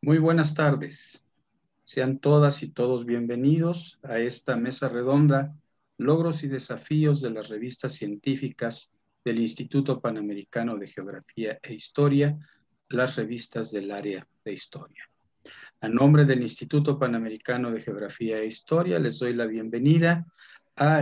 Muy buenas tardes. Sean todas y todos bienvenidos a esta mesa redonda, Logros y desafíos de las revistas científicas del Instituto Panamericano de Geografía e Historia, las revistas del área de historia. A nombre del Instituto Panamericano de Geografía e Historia, les doy la bienvenida a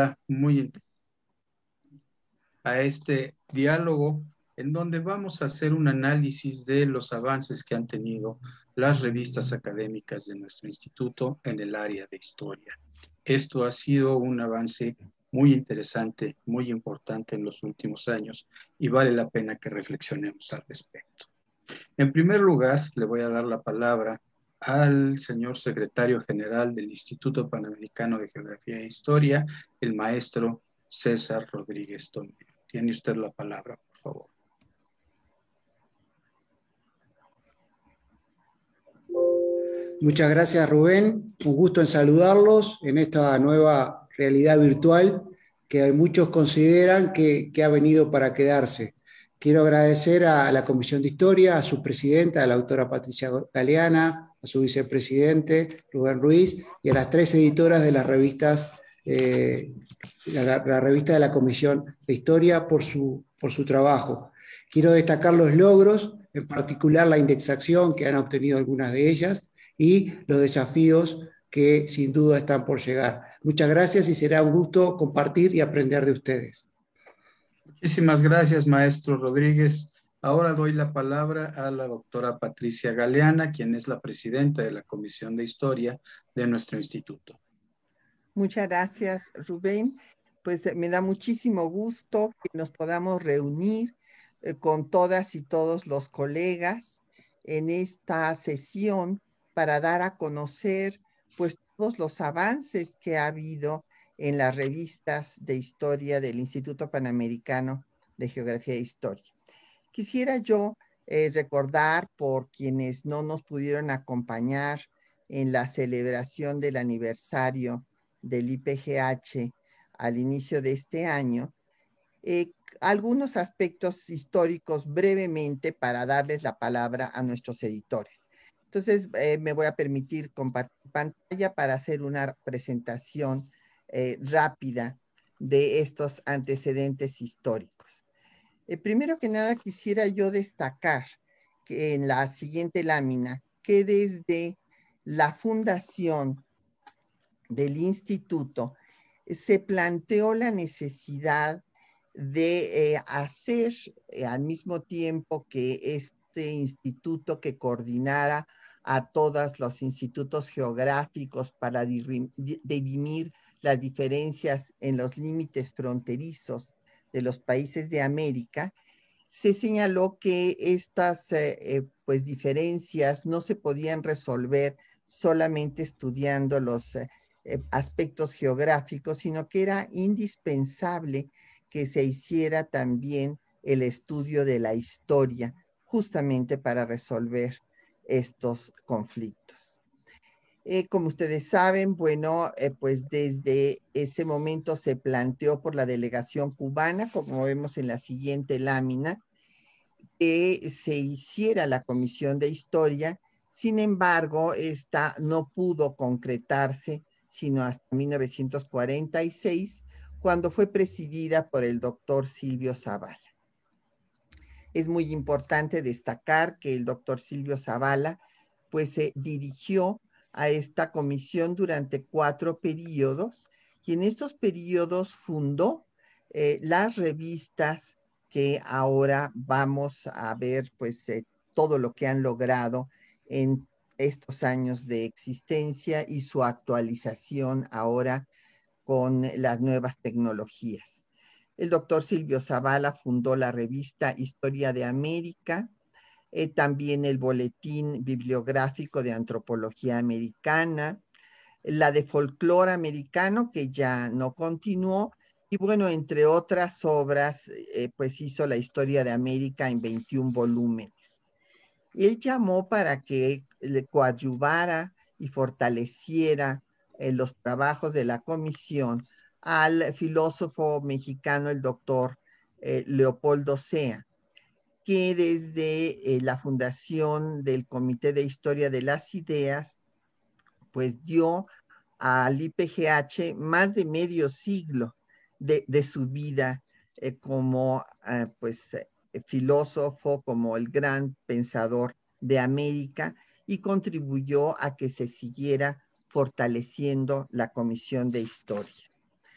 este diálogo en donde vamos a hacer un análisis de los avances que han tenido las revistas académicas de nuestro instituto en el área de historia. Esto ha sido un avance muy interesante, muy importante en los últimos años y vale la pena que reflexionemos al respecto. En primer lugar, le voy a dar la palabra al señor secretario general del Instituto Panamericano de Geografía e Historia, el maestro César Rodríguez Tomé. Tiene usted la palabra, por favor. Muchas gracias, Rubén. Un gusto en saludarlos en esta nueva realidad virtual que muchos consideran que ha venido para quedarse. Quiero agradecer a la Comisión de Historia, a su presidenta, a la autora Patricia Galeana, a su vicepresidente, Rubén Ruiz, y a las 3 editoras de las revistas, la revista de la Comisión de Historia por su trabajo. Quiero destacar los logros, en particular la indexación que han obtenido algunas de ellas, y los desafíos que sin duda están por llegar. Muchas gracias y será un gusto compartir y aprender de ustedes. Muchísimas gracias, maestro Rodríguez. Ahora doy la palabra a la doctora Patricia Galeana, quien es la presidenta de la Comisión de Historia de nuestro instituto. Muchas gracias, Rubén. Pues me da muchísimo gusto que nos podamos reunir con todas y todos los colegas en esta sesión para dar a conocer pues todos los avances que ha habido en las revistas de historia del Instituto Panamericano de Geografía e Historia. Quisiera yo recordar por quienes no nos pudieron acompañar en la celebración del aniversario del IPGH al inicio de este año, algunos aspectos históricos brevemente para darles la palabra a nuestros editores. Entonces, me voy a permitir compartir pantalla para hacer una presentación rápida de estos antecedentes históricos. Primero que nada, quisiera yo destacar que en la siguiente lámina, que desde la fundación del instituto se planteó la necesidad de hacer al mismo tiempo que este instituto que coordinara a todos los institutos geográficos para dirimir las diferencias en los límites fronterizos de los países de América, se señaló que estas pues diferencias no se podían resolver solamente estudiando los aspectos geográficos, sino que era indispensable que se hiciera también el estudio de la historia, justamente para resolver estos conflictos. Como ustedes saben, bueno, pues desde ese momento se planteó por la delegación cubana, como vemos en la siguiente lámina, que se hiciera la Comisión de Historia. Sin embargo, esta no pudo concretarse sino hasta 1946, cuando fue presidida por el doctor Silvio Zavala. Es muy importante destacar que el doctor Silvio Zavala pues se dirigió a esta comisión durante 4 periodos, y en estos periodos fundó las revistas que ahora vamos a ver pues todo lo que han logrado en estos años de existencia y su actualización ahora con las nuevas tecnologías. El doctor Silvio Zavala fundó la revista Historia de América, también el Boletín Bibliográfico de Antropología Americana, la de Folclore Americano, que ya no continuó, y bueno, entre otras obras, pues hizo la Historia de América en 21 volúmenes. Él llamó para que le coadyuvara y fortaleciera los trabajos de la comisión al filósofo mexicano, el doctor Leopoldo Sea. que desde la fundación del Comité de Historia de las Ideas, pues dio al IPGH más de medio siglo de su vida como filósofo, como el gran pensador de América, y contribuyó a que se siguiera fortaleciendo la Comisión de Historia.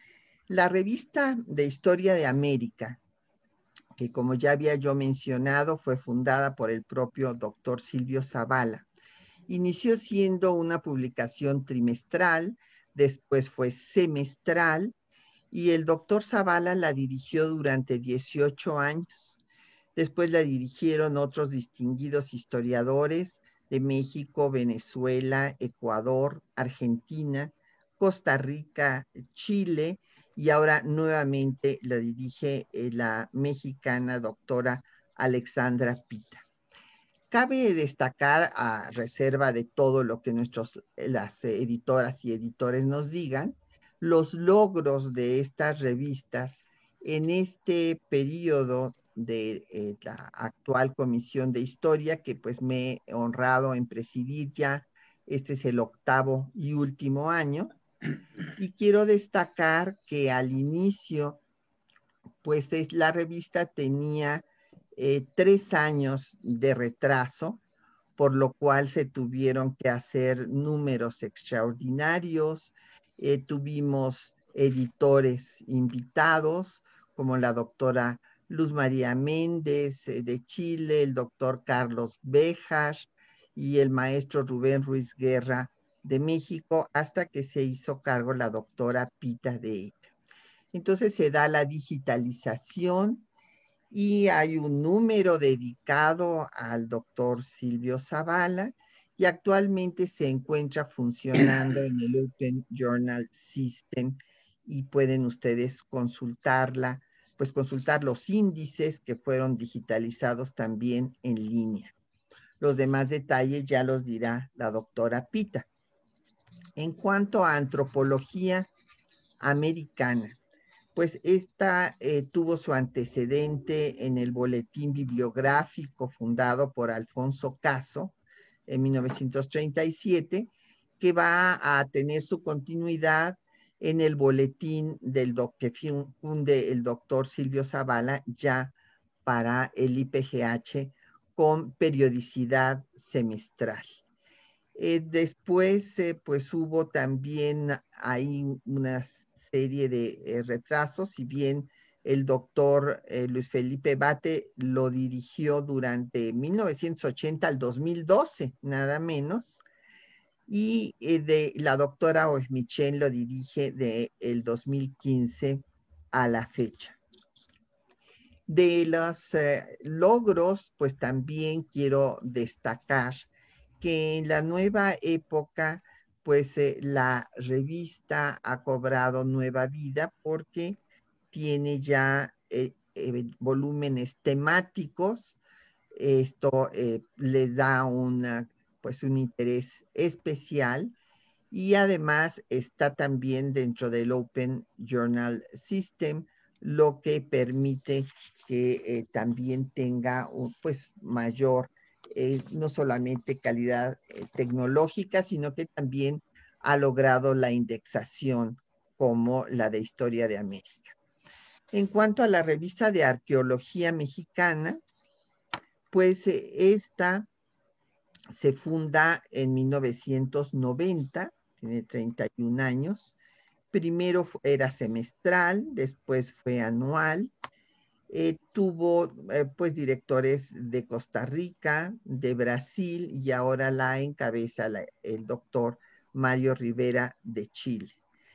La revista de Historia de América, que como ya había yo mencionado, fue fundada por el propio doctor Silvio Zavala. Inició siendo una publicación trimestral, después fue semestral, y el doctor Zavala la dirigió durante 18 años. Después la dirigieron otros distinguidos historiadores de México, Venezuela, Ecuador, Argentina, Costa Rica, Chile, y ahora nuevamente la dirige la mexicana doctora Alexandra Pita. Cabe destacar, a reserva de todo lo que las editoras y editores nos digan, los logros de estas revistas en este periodo de la actual Comisión de Historia, que pues me he honrado en presidir ya. Este es el 8º y último año. Y quiero destacar que al inicio, pues la revista tenía 3 años de retraso, por lo cual se tuvieron que hacer números extraordinarios. Tuvimos editores invitados, como la doctora Luz María Méndez de Chile, el doctor Carlos Béjar y el maestro Rubén Ruiz Guerra de México, hasta que se hizo cargo la doctora Pita de ella. Entonces se da la digitalización y hay un número dedicado al doctor Silvio Zavala, y actualmente se encuentra funcionando en el Open Journal System, y pueden ustedes consultarla, pues consultar los índices que fueron digitalizados también en línea. Los demás detalles ya los dirá la doctora Pita. En cuanto a antropología americana, pues esta tuvo su antecedente en el Boletín Bibliográfico fundado por Alfonso Caso en 1937, que va a tener su continuidad en el boletín que funde el doctor Silvio Zavala ya para el IPGH, con periodicidad semestral. Después, pues hubo también ahí unas serie de retrasos, si bien el doctor Luis Felipe Bate lo dirigió durante 1980 al 2012, nada menos, y de la doctora Oehmichen lo dirige del 2015 a la fecha. De los logros, pues también quiero destacar que en la nueva época, pues la revista ha cobrado nueva vida porque tiene ya volúmenes temáticos. Esto le da pues un interés especial, y además está también dentro del Open Journal System, lo que permite que también tenga pues mayor, no solamente calidad tecnológica, sino que también ha logrado la indexación como la de Historia de América. En cuanto a la revista de Arqueología Mexicana, pues esta se funda en 1990, tiene 31 años. Primero era semestral, después fue anual. Tuvo pues directores de Costa Rica, de Brasil, y ahora la encabeza el doctor Mario Rivera de Chile.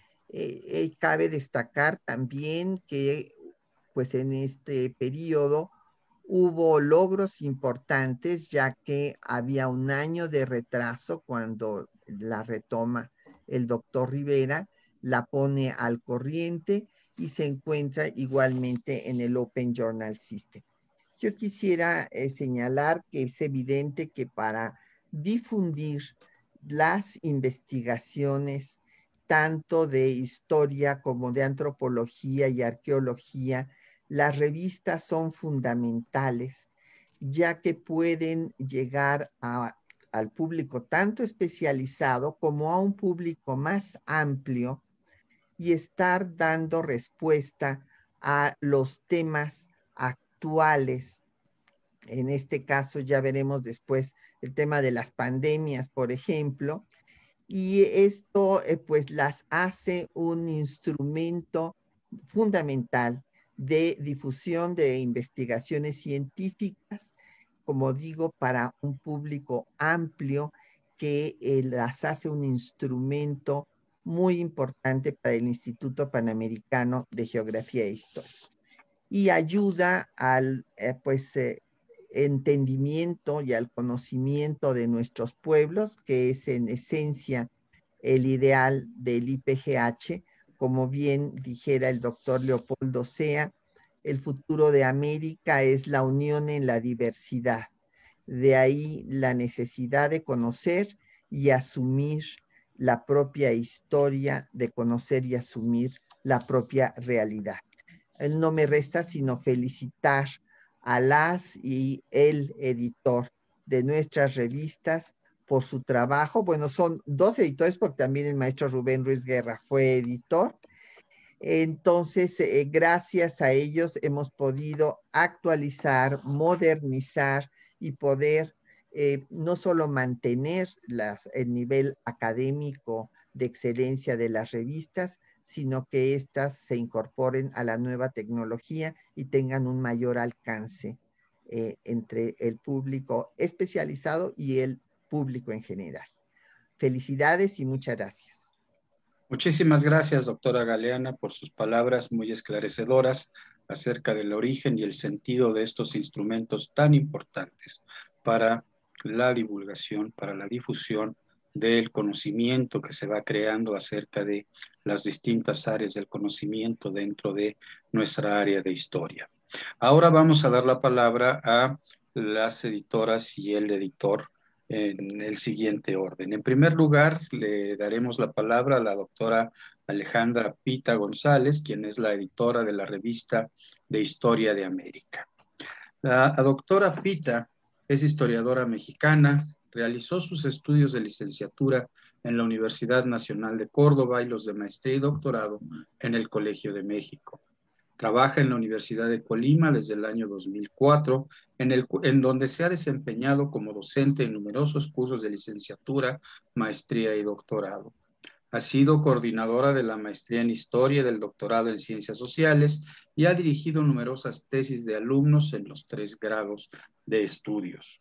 Cabe destacar también que pues en este periodo hubo logros importantes, ya que había un año de retraso cuando la retoma el doctor Rivera, la pone al corriente y se encuentra igualmente en el Open Journal System. Yo quisiera señalar que es evidente que para difundir las investigaciones tanto de historia como de antropología y arqueología, las revistas son fundamentales, ya que pueden llegar al público tanto especializado como a un público más amplio y estar dando respuesta a los temas actuales. En este caso ya veremos después el tema de las pandemias, por ejemplo, y esto pues las hace un instrumento fundamental de difusión de investigaciones científicas, como digo, para un público amplio que las hace un instrumento muy importante para el Instituto Panamericano de Geografía e Historia y ayuda al entendimiento y al conocimiento de nuestros pueblos, que es en esencia el ideal del IPGH. Como bien dijera el doctor Leopoldo Sea, el futuro de América es la unión en la diversidad. De ahí la necesidad de conocer y asumir la propia historia, de conocer y asumir la propia realidad. No me resta sino felicitar a las y el editor de nuestras revistas por su trabajo. Bueno, son dos editores porque también el maestro Rubén Ruiz Guerra fue editor. Entonces, gracias a ellos hemos podido actualizar, modernizar y poder no solo mantener el nivel académico de excelencia de las revistas, sino que éstas se incorporen a la nueva tecnología y tengan un mayor alcance entre el público especializado y el público en general. Felicidades y muchas gracias. Muchísimas gracias, doctora Galeana, por sus palabras muy esclarecedoras acerca del origen y el sentido de estos instrumentos tan importantes para la divulgación, para la difusión del conocimiento que se va creando acerca de las distintas áreas del conocimiento dentro de nuestra área de historia. Ahora vamos a dar la palabra a las editoras y el editor en el siguiente orden. En primer lugar, le daremos la palabra a la doctora Alejandra Pita González, quien es la editora de la revista de Historia de América. La doctora Pita es historiadora mexicana, realizó sus estudios de licenciatura en la Universidad Nacional de Córdoba y los de maestría y doctorado en el Colegio de México. Trabaja en la Universidad de Colima desde el año 2004, en donde se ha desempeñado como docente en numerosos cursos de licenciatura, maestría y doctorado. Ha sido coordinadora de la maestría en Historia y del doctorado en Ciencias Sociales y ha dirigido numerosas tesis de alumnos en los 3 grados de estudios.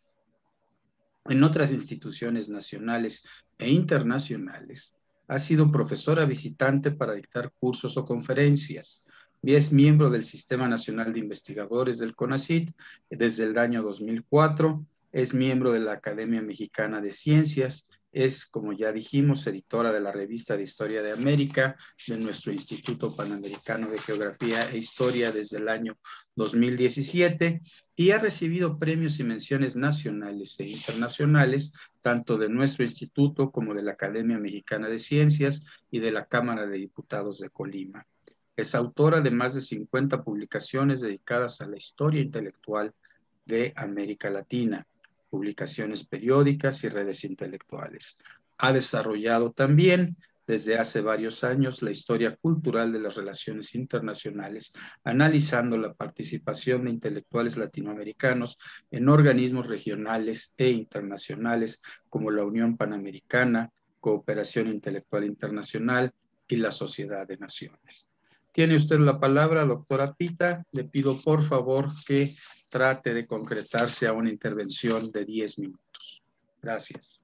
En otras instituciones nacionales e internacionales, ha sido profesora visitante para dictar cursos o conferencias y es miembro del Sistema Nacional de Investigadores del CONACYT desde el año 2004, es miembro de la Academia Mexicana de Ciencias, es, como ya dijimos, editora de la Revista de Historia de América de nuestro Instituto Panamericano de Geografía e Historia desde el año 2017 y ha recibido premios y menciones nacionales e internacionales, tanto de nuestro instituto como de la Academia Mexicana de Ciencias y de la Cámara de Diputados de Colima. Es autora de más de 50 publicaciones dedicadas a la historia intelectual de América Latina, publicaciones periódicas y redes intelectuales. Ha desarrollado también desde hace varios años la historia cultural de las relaciones internacionales, analizando la participación de intelectuales latinoamericanos en organismos regionales e internacionales como la Unión Panamericana, Cooperación Intelectual Internacional y la Sociedad de Naciones. Tiene usted la palabra, doctora Pita. Le pido por favor que trate de concretarse a una intervención de 10 minutos. Gracias.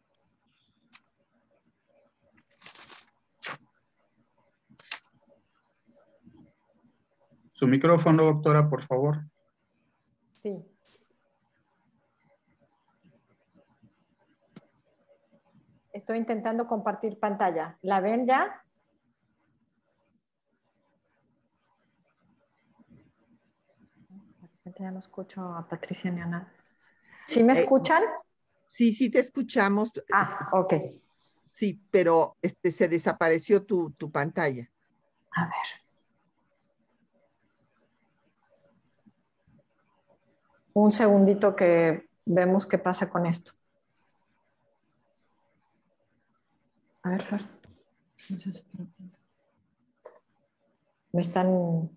Su micrófono, doctora, por favor. Sí. Estoy intentando compartir pantalla. ¿La ven ya? Ya no escucho a Patricia ni a nada. ¿Sí me escuchan? Sí, sí te escuchamos. Ah, ok. Sí, pero se desapareció tu pantalla. A ver. Un segundito que vemos qué pasa con esto. A ver, Fer. No sé si me están...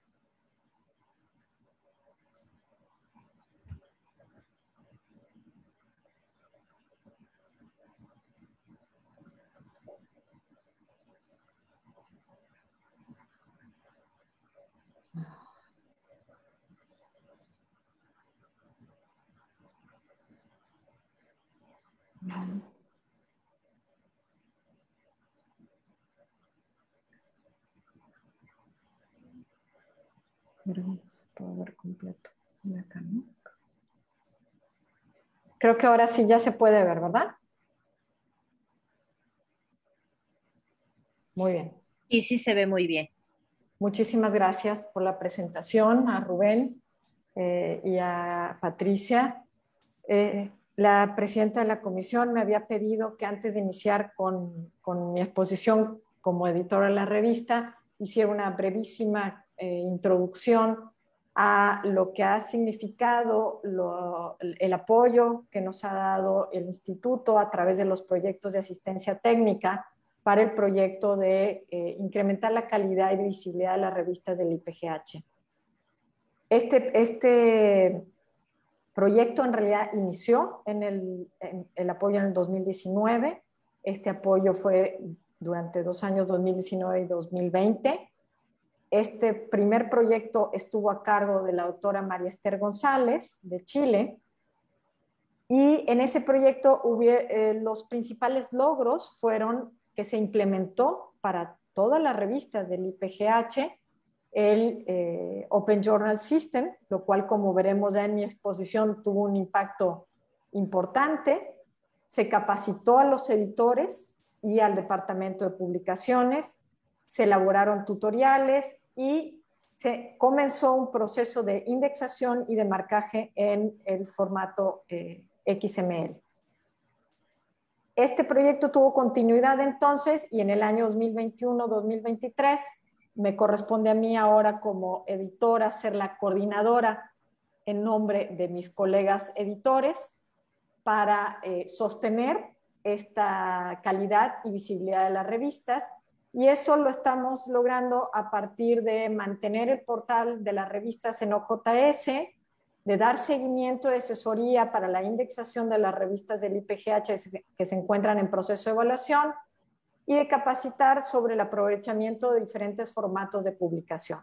Pero no se puede ver completo. Acá, ¿no? Creo que ahora sí ya se puede ver, ¿verdad? Muy bien. Y sí se ve muy bien. Muchísimas gracias por la presentación a Rubén y a Patricia. La presidenta de la comisión me había pedido que antes de iniciar con mi exposición como editora de la revista, hiciera una brevísima introducción a lo que ha significado el apoyo que nos ha dado el instituto a través de los proyectos de asistencia técnica para el proyecto de incrementar la calidad y visibilidad de las revistas del IPGH. Este proyecto en realidad inició en el apoyo en el 2019. Este apoyo fue durante 2 años, 2019 y 2020. Este primer proyecto estuvo a cargo de la doctora María Esther González, de Chile, y en ese proyecto los principales logros fueron que se implementó para todas las revistas del IPGH el Open Journal System, lo cual, como veremos ya en mi exposición, tuvo un impacto importante. Se capacitó a los editores y al departamento de publicaciones, se elaboraron tutoriales y se comenzó un proceso de indexación y de marcaje en el formato XML. Este proyecto tuvo continuidad entonces y en el año 2021-2023 me corresponde a mí ahora como editora ser la coordinadora en nombre de mis colegas editores para sostener esta calidad y visibilidad de las revistas, y eso lo estamos logrando a partir de mantener el portal de las revistas en OJS, de dar seguimiento de asesoría para la indexación de las revistas del IPGH que se encuentran en proceso de evaluación y de capacitar sobre el aprovechamiento de diferentes formatos de publicación.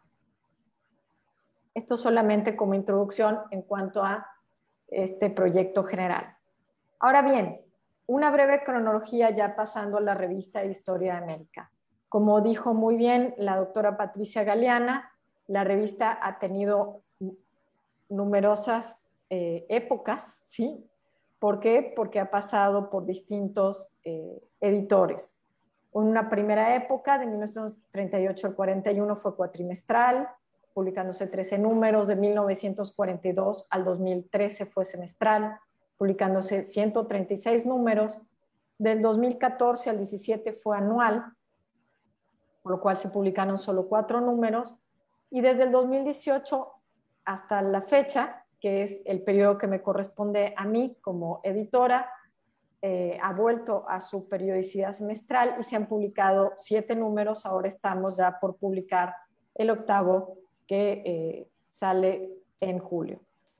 Esto solamente como introducción en cuanto a este proyecto general. Ahora bien, una breve cronología ya pasando a la revista de Historia de América. Como dijo muy bien la doctora Patricia Galeana, la revista ha tenido numerosas épocas, ¿sí? ¿Por qué? Porque ha pasado por distintos editores. Una primera época, de 1938 al 41, fue cuatrimestral, publicándose 13 números. De 1942 al 2013 fue semestral, publicándose 136 números. Del 2014 al 17 fue anual, por lo cual se publicaron solo 4 números. Y desde el 2018 hasta la fecha, que es el periodo que me corresponde a mí como editora, ha vuelto a su periodicidad semestral y se han publicado 7 números. Ahora estamos ya por publicar el 8º que sale en julio.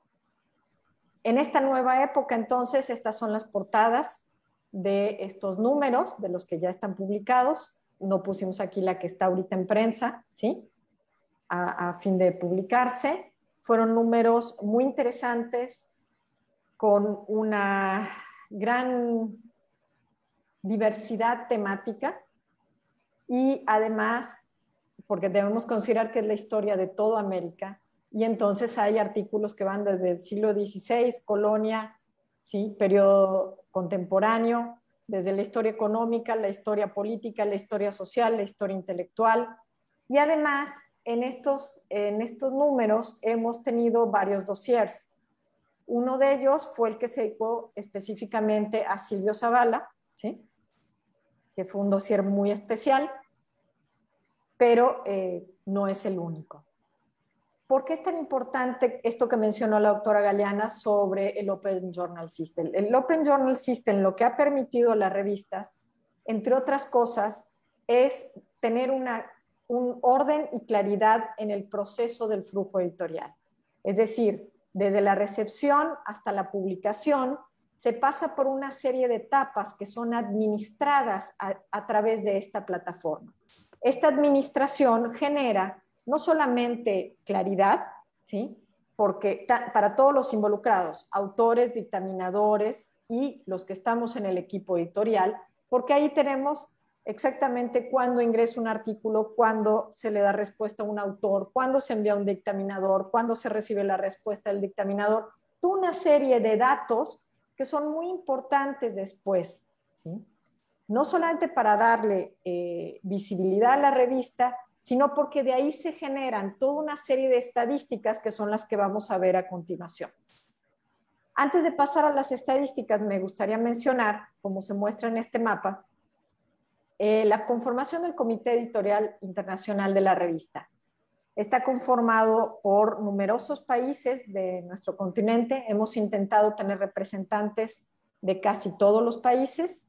En esta nueva época, entonces, estas son las portadas de estos números, de los que ya están publicados. No pusimos aquí la que está ahorita en prensa, ¿sí? A fin de publicarse. Fueron números muy interesantes, con una gran diversidad temática y además, porque debemos considerar que es la historia de toda América, y entonces hay artículos que van desde el siglo XVI, colonia, ¿sí? Periodo contemporáneo, desde la historia económica, la historia política, la historia social, la historia intelectual, y además en estos números hemos tenido varios dossiers. Uno de ellos fue el que se dedicó específicamente a Silvio Zavala, ¿sí? Que fue un dossier muy especial, pero no es el único. ¿por qué es tan importante esto que mencionó la doctora Galeana sobre el Open Journal System? El Open Journal System lo que ha permitido a las revistas, entre otras cosas, es tener un orden y claridad en el proceso del flujo editorial. Es decir, desde la recepción hasta la publicación, se pasa por una serie de etapas que son administradas a través de esta plataforma. Esta administración genera no solamente claridad, ¿sí? Porque para todos los involucrados, autores, dictaminadores y los que estamos en el equipo editorial, porque ahí tenemos exactamente cuándo ingresa un artículo, cuándo se le da respuesta a un autor, cuándo se envía a un dictaminador, cuándo se recibe la respuesta del dictaminador, toda una serie de datos que son muy importantes después, ¿sí? No solamente para darle visibilidad a la revista, sino porque de ahí se generan toda una serie de estadísticas que son las que vamos a ver a continuación. Antes de pasar a las estadísticas, me gustaría mencionar, como se muestra en este mapa, la conformación del Comité Editorial Internacional de la revista. Está conformado por numerosos países de nuestro continente. Hemos intentado tener representantes de casi todos los países.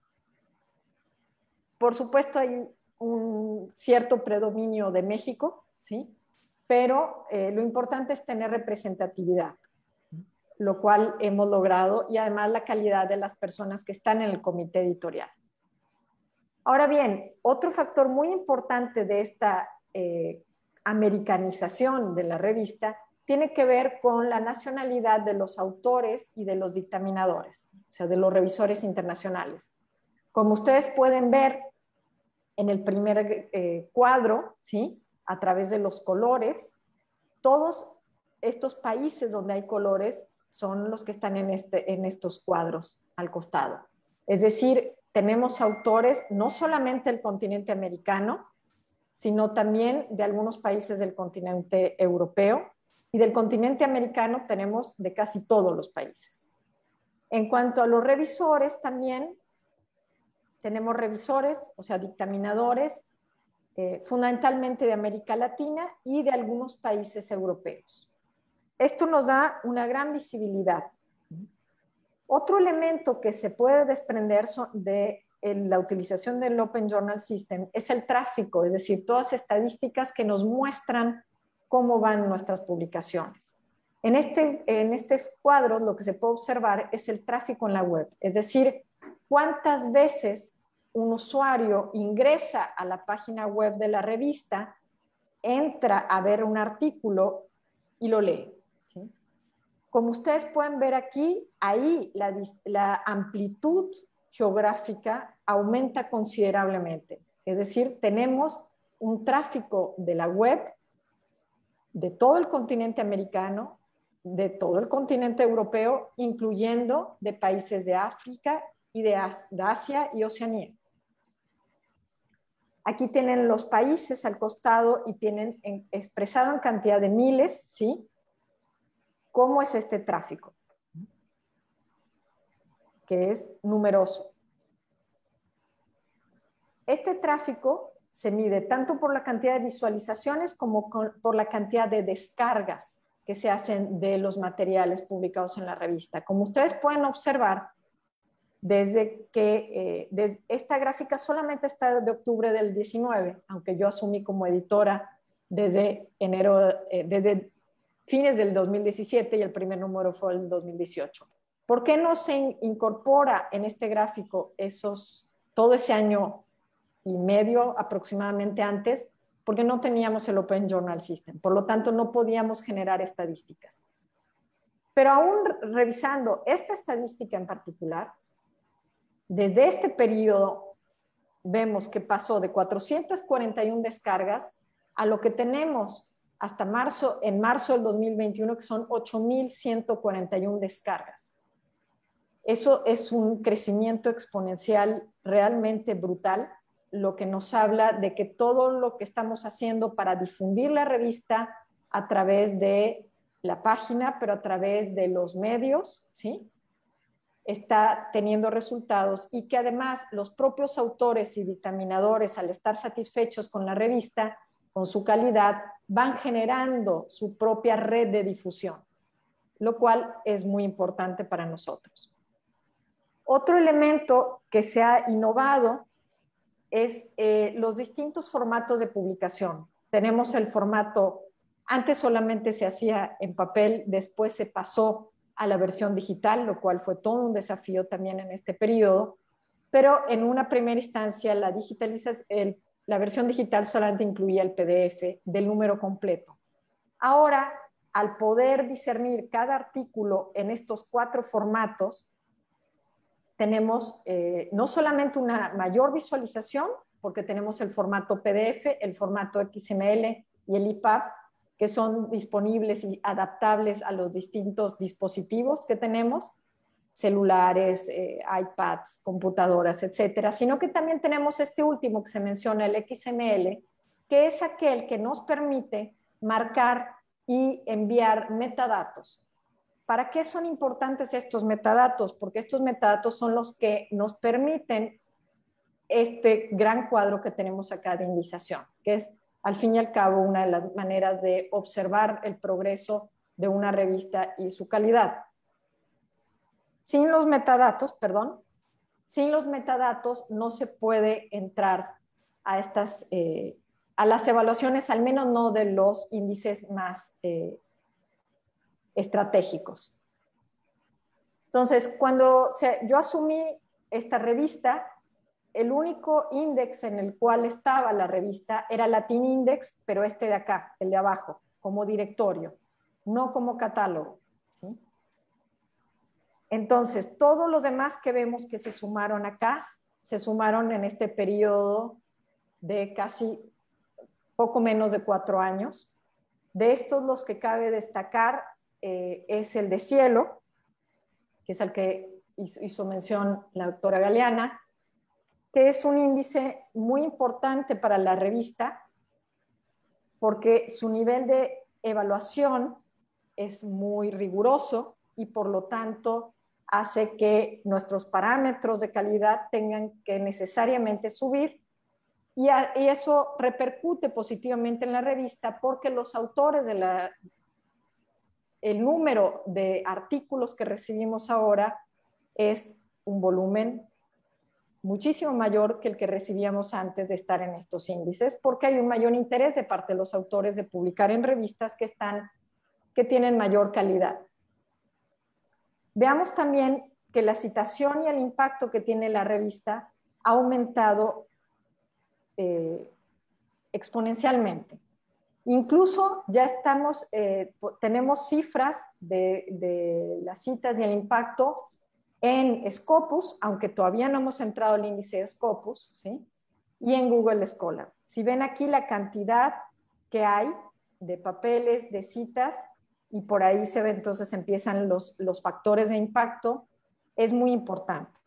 Por supuesto, hay un cierto predominio de México, ¿sí? Pero lo importante es tener representatividad, lo cual hemos logrado, y además la calidad de las personas que están en el comité editorial. Ahora bien, otro factor muy importante de esta americanización de la revista tiene que ver con la nacionalidad de los autores y de los dictaminadores, o sea, de los revisores internacionales. Como ustedes pueden ver en el primer cuadro, ¿sí? A través de los colores, todos estos países donde hay colores son los que están en estos cuadros al costado. Es decir, tenemos autores no solamente del continente americano, sino también de algunos países del continente europeo, y del continente americano tenemos de casi todos los países. En cuanto a los revisores, también tenemos revisores, o sea, dictaminadores, fundamentalmente de América Latina y de algunos países europeos. Esto nos da una gran visibilidad. Otro elemento que se puede desprender de la utilización del Open Journal System es el tráfico, es decir, todas estadísticas que nos muestran cómo van nuestras publicaciones. En este cuadro lo que se puede observar es el tráfico en la web, es decir, cuántas veces un usuario ingresa a la página web de la revista, entra a ver un artículo y lo lee, ¿sí? Como ustedes pueden ver aquí, ahí la amplitud geográfica aumenta considerablemente. Es decir, tenemos un tráfico de la web de todo el continente americano, de todo el continente europeo, incluyendo de países de África y de Asia y Oceanía. Aquí tienen los países al costado y tienen expresado en cantidad de miles, ¿sí? ¿Cómo es este tráfico? Que es numeroso. Este tráfico se mide tanto por la cantidad de visualizaciones como por la cantidad de descargas que se hacen de los materiales publicados en la revista. Como ustedes pueden observar, desde que esta gráfica solamente está de octubre del 19, aunque yo asumí como editora desde desde fines del 2017 y el primer número fue el 2018. ¿Por qué no se incorpora en este gráfico todo ese año y medio aproximadamente antes? Porque no teníamos el Open Journal System, por lo tanto no podíamos generar estadísticas. Pero aún revisando esta estadística en particular, desde este periodo vemos que pasó de 441 descargas a lo que tenemos hasta en marzo del 2021, que son 8,141 descargas. Eso es un crecimiento exponencial realmente brutal, lo que nos habla de que todo lo que estamos haciendo para difundir la revista a través de la página, pero a través de los medios, ¿sí?, está teniendo resultados, y que además los propios autores y dictaminadores, al estar satisfechos con la revista, con su calidad, van generando su propia red de difusión, lo cual es muy importante para nosotros. Otro elemento que se ha innovado es los distintos formatos de publicación. Tenemos el formato, antes solamente se hacía en papel, después se pasó a la versión digital, lo cual fue todo un desafío también en este periodo, pero en una primera instancia la versión digital solamente incluía el PDF del número completo. Ahora, al poder discernir cada artículo en estos 4 formatos, tenemos no solamente una mayor visualización, porque tenemos el formato PDF, el formato XML y el EPUB, que son disponibles y adaptables a los distintos dispositivos que tenemos, celulares, iPads, computadoras, etcétera, sino que también tenemos este último que se menciona, el XML, que es aquel que nos permite marcar y enviar metadatos. ¿Para qué son importantes estos metadatos? Porque estos metadatos son los que nos permiten este gran cuadro que tenemos acá de indización, que es al fin y al cabo una de las maneras de observar el progreso de una revista y su calidad. Sin los metadatos no se puede entrar a a las evaluaciones, al menos no de los índices más estratégicos. Entonces, cuando yo asumí esta revista, el único índice en el cual estaba la revista era Latin Index, pero este de acá, el de abajo, como directorio, no como catálogo, ¿sí? Entonces, todos los demás que vemos que se sumaron acá, se sumaron en este periodo de casi poco menos de 4 años. De estos, los que cabe destacar es el de Cielo, que es al que hizo mención la doctora Galeana, que es un índice muy importante para la revista porque su nivel de evaluación es muy riguroso y por lo tanto hace que nuestros parámetros de calidad tengan que necesariamente subir y eso repercute positivamente en la revista porque los autores el número de artículos que recibimos ahora es un volumen muchísimo mayor que el que recibíamos antes de estar en estos índices, porque hay un mayor interés de parte de los autores de publicar en revistas que tienen mayor calidad. Veamos también que la citación y el impacto que tiene la revista ha aumentado exponencialmente. Incluso ya tenemos cifras de las citas y el impacto en Scopus, aunque todavía no hemos entrado al índice de Scopus, ¿sí? Y en Google Scholar. Si ven aquí la cantidad que hay de papeles, de citas, y por ahí se ve, entonces empiezan los factores de impacto, es muy importante.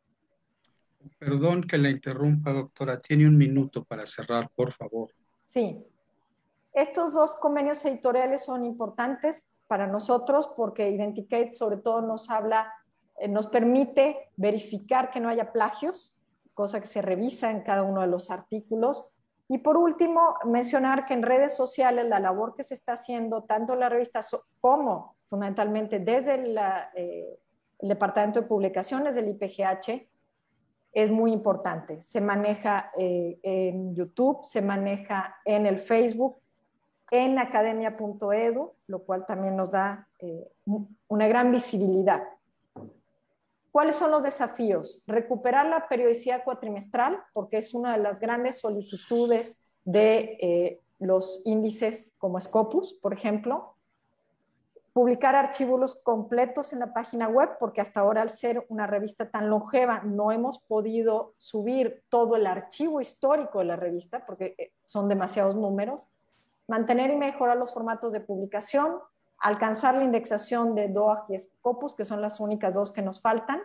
Perdón que la interrumpa, doctora. Tiene un minuto para cerrar, por favor. Sí. Estos 2 convenios editoriales son importantes para nosotros porque Identicate sobre todo nos permite verificar que no haya plagios, cosa que se revisa en cada uno de los artículos. Y por último, mencionar que en redes sociales la labor que se está haciendo, tanto en la revista como fundamentalmente desde el Departamento de Publicaciones del IPGH, es muy importante. Se maneja en YouTube, se maneja en el Facebook, en academia.edu, lo cual también nos da una gran visibilidad. ¿Cuáles son los desafíos? Recuperar la periodicidad cuatrimestral, porque es una de las grandes solicitudes de los índices como Scopus, por ejemplo. Publicar archivos completos en la página web, porque hasta ahora, al ser una revista tan longeva, no hemos podido subir todo el archivo histórico de la revista, porque son demasiados números. Mantener y mejorar los formatos de publicación, alcanzar la indexación de DOAJ y Scopus, que son las únicas 2 que nos faltan,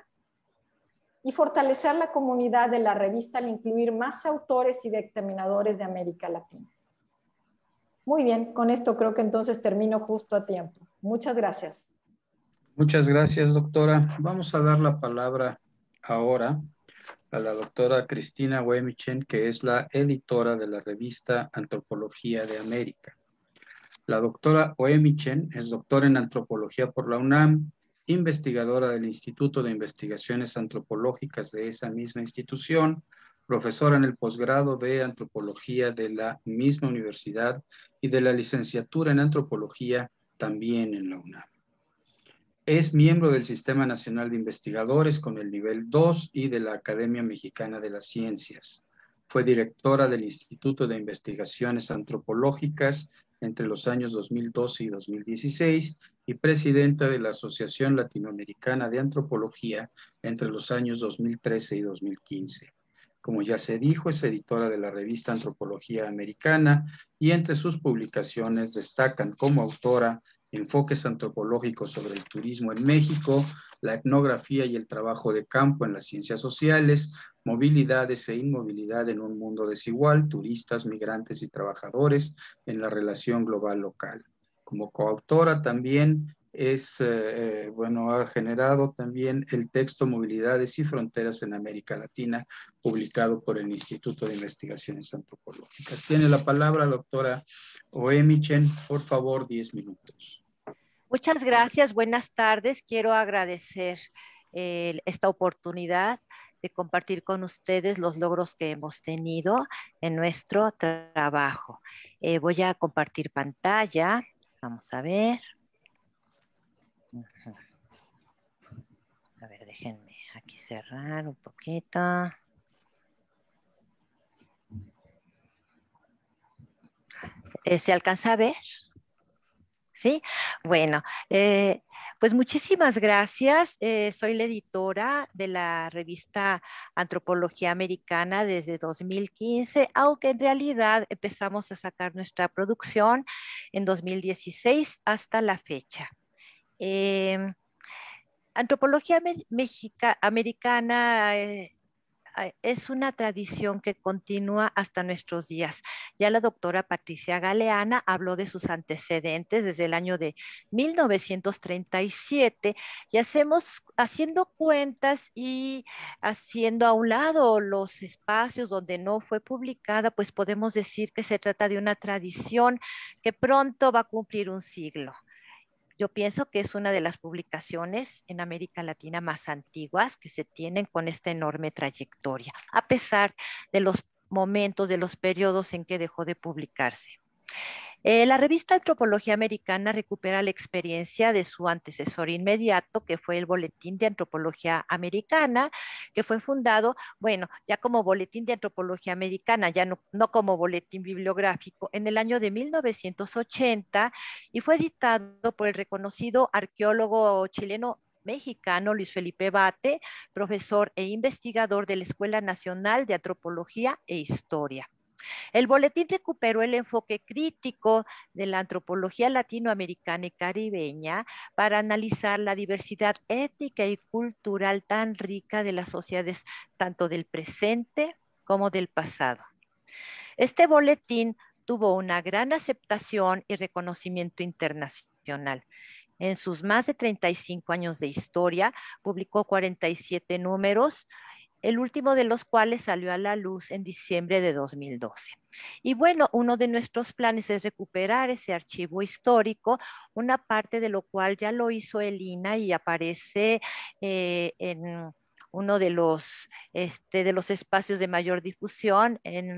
y fortalecer la comunidad de la revista al incluir más autores y dictaminadores de América Latina. Muy bien, con esto creo que entonces termino justo a tiempo. Muchas gracias. Muchas gracias, doctora. Vamos a dar la palabra ahora a la doctora Cristina Huemichen, que es la editora de la revista Antropología de América. La doctora Oemi Chen es doctora en antropología por la UNAM, investigadora del Instituto de Investigaciones Antropológicas de esa misma institución, profesora en el posgrado de antropología de la misma universidad y de la licenciatura en antropología también en la UNAM. Es miembro del Sistema Nacional de Investigadores con el nivel 2 y de la Academia Mexicana de las Ciencias. Fue directora del Instituto de Investigaciones Antropológicas entre los años 2012 y 2016 y presidenta de la Asociación Latinoamericana de Antropología entre los años 2013 y 2015. Como ya se dijo, es editora de la revista Antropología Americana y entre sus publicaciones destacan como autora Enfoques antropológicos sobre el turismo en México, la etnografía y el trabajo de campo en las ciencias sociales, movilidades e inmovilidad en un mundo desigual, turistas, migrantes y trabajadores en la relación global local. Como coautora también ha generado también el texto Movilidades y Fronteras en América Latina, publicado por el Instituto de Investigaciones Antropológicas. Tiene la palabra doctora Oemi Chen, por favor, 10 minutos. Muchas gracias, buenas tardes. Quiero agradecer esta oportunidad de compartir con ustedes los logros que hemos tenido en nuestro trabajo. Voy a compartir pantalla. Vamos a ver. A ver, déjenme aquí cerrar un poquito. ¿Se alcanza a ver? ¿Sí? Bueno, pues muchísimas gracias. Soy la editora de la revista Antropología Americana desde 2015, aunque en realidad empezamos a sacar nuestra producción en 2016 hasta la fecha. Antropología Americana es una tradición que continúa hasta nuestros días. Ya la doctora Patricia Galeana habló de sus antecedentes desde el año de 1937 y haciendo cuentas y haciendo a un lado los espacios donde no fue publicada, pues podemos decir que se trata de una tradición que pronto va a cumplir un siglo. Yo pienso que es una de las publicaciones en América Latina más antiguas que se tienen con esta enorme trayectoria, a pesar de los momentos, de los periodos en que dejó de publicarse. La revista Antropología Americana recupera la experiencia de su antecesor inmediato, que fue el Boletín de Antropología Americana, que fue fundado, bueno, ya como Boletín de Antropología Americana, ya no como boletín bibliográfico, en el año de 1980 y fue editado por el reconocido arqueólogo chileno mexicano Luis Felipe Bate, profesor e investigador de la Escuela Nacional de Antropología e Historia. El boletín recuperó el enfoque crítico de la antropología latinoamericana y caribeña para analizar la diversidad étnica y cultural tan rica de las sociedades, tanto del presente como del pasado. Este boletín tuvo una gran aceptación y reconocimiento internacional. En sus más de 35 años de historia, publicó 47 números, el último de los cuales salió a la luz en diciembre de 2012. Y bueno, uno de nuestros planes es recuperar ese archivo histórico, una parte de lo cual ya lo hizo el INAH y aparece en uno de los espacios de mayor difusión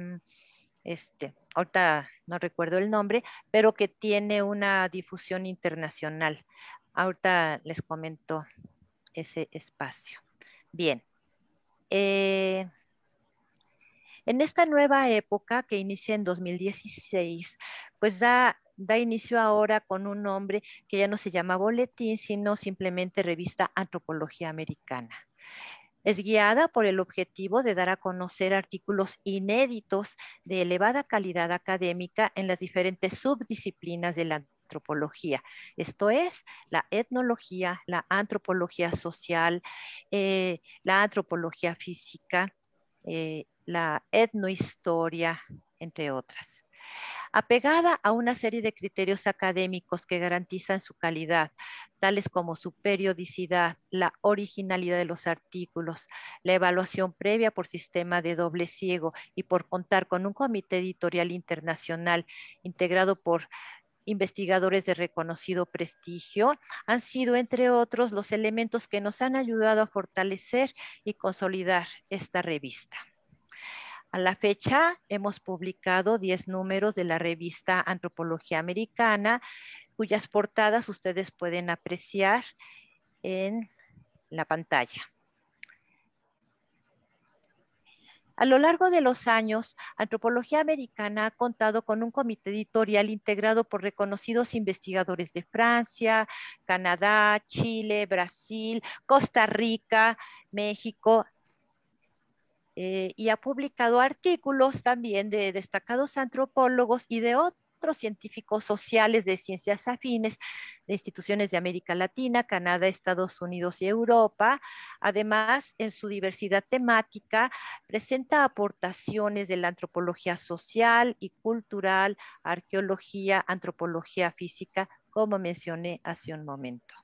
ahorita no recuerdo el nombre, pero que tiene una difusión internacional. Ahorita les comento ese espacio. Bien. En esta nueva época que inicia en 2016, pues da inicio ahora con un nombre que ya no se llama boletín, sino simplemente revista Antropología Americana. Es guiada por el objetivo de dar a conocer artículos inéditos de elevada calidad académica en las diferentes subdisciplinas de la antropología. Esto es la etnología, la antropología social, la antropología física, la etnohistoria, entre otras. Apegada a una serie de criterios académicos que garantizan su calidad, tales como su periodicidad, la originalidad de los artículos, la evaluación previa por sistema de doble ciego y por contar con un comité editorial internacional integrado por investigadores de reconocido prestigio, han sido, entre otros, los elementos que nos han ayudado a fortalecer y consolidar esta revista. A la fecha, hemos publicado 10 números de la revista Antropología Americana, cuyas portadas ustedes pueden apreciar en la pantalla. A lo largo de los años, Antropología Americana ha contado con un comité editorial integrado por reconocidos investigadores de Francia, Canadá, Chile, Brasil, Costa Rica, México, y ha publicado artículos también de destacados antropólogos y de otros científicos sociales de ciencias afines de instituciones de América Latina, Canadá, Estados Unidos y Europa. Además, en su diversidad temática, presenta aportaciones de la antropología social y cultural, arqueología, antropología física, como mencioné hace un momento.